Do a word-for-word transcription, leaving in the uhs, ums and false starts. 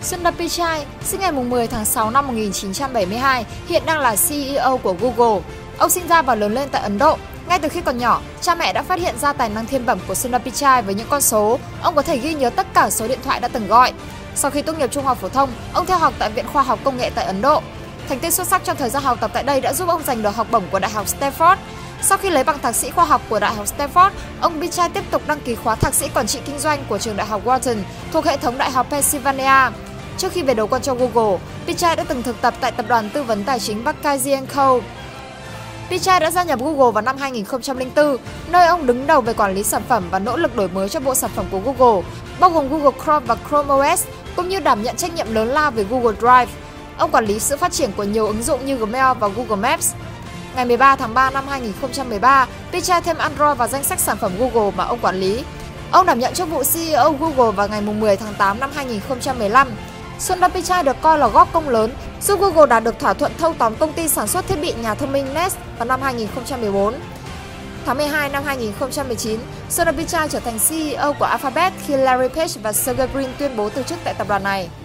Sundar Pichai, sinh ngày mười tháng sáu năm một nghìn chín trăm bảy mươi hai, hiện đang là xê e ô của Google. Ông sinh ra và lớn lên tại Ấn Độ. Ngay từ khi còn nhỏ, cha mẹ đã phát hiện ra tài năng thiên bẩm của Sundar Pichai với những con số. Ông có thể ghi nhớ tất cả số điện thoại đã từng gọi. Sau khi tốt nghiệp trung học phổ thông, ông theo học tại Viện Khoa học Công nghệ tại Ấn Độ. Thành tích xuất sắc trong thời gian học tập tại đây đã giúp ông giành được học bổng của Đại học Stanford. Sau khi lấy bằng thạc sĩ khoa học của Đại học Stanford, ông Pichai tiếp tục đăng ký khóa thạc sĩ quản trị kinh doanh của trường Đại học Wharton thuộc hệ thống Đại học Pennsylvania. Trước khi về đầu quân cho Google, Pichai đã từng thực tập tại tập đoàn tư vấn tài chính McKinsey and Co. Pichai đã gia nhập Google vào năm hai nghìn không trăm lẻ bốn, nơi ông đứng đầu về quản lý sản phẩm và nỗ lực đổi mới cho bộ sản phẩm của Google, bao gồm Google Chrome và Chrome ô ét, cũng như đảm nhận trách nhiệm lớn lao về Google Drive. Ông quản lý sự phát triển của nhiều ứng dụng như Gmail và Google Maps. Ngày mười ba tháng ba năm hai nghìn không trăm mười ba, Pichai thêm Android vào danh sách sản phẩm Google mà ông quản lý. Ông đảm nhận chức vụ xê e ô Google vào ngày mười tháng tám năm hai nghìn không trăm mười lăm. Sundar Pichai được coi là góp công lớn giúp Google đạt được thỏa thuận thâu tóm công ty sản xuất thiết bị nhà thông minh Nest vào năm hai nghìn không trăm mười bốn. Tháng mười hai năm hai nghìn không trăm mười chín, Sundar Pichai trở thành xê e ô của Alphabet khi Larry Page và Sergey Brin tuyên bố từ chức tại tập đoàn này.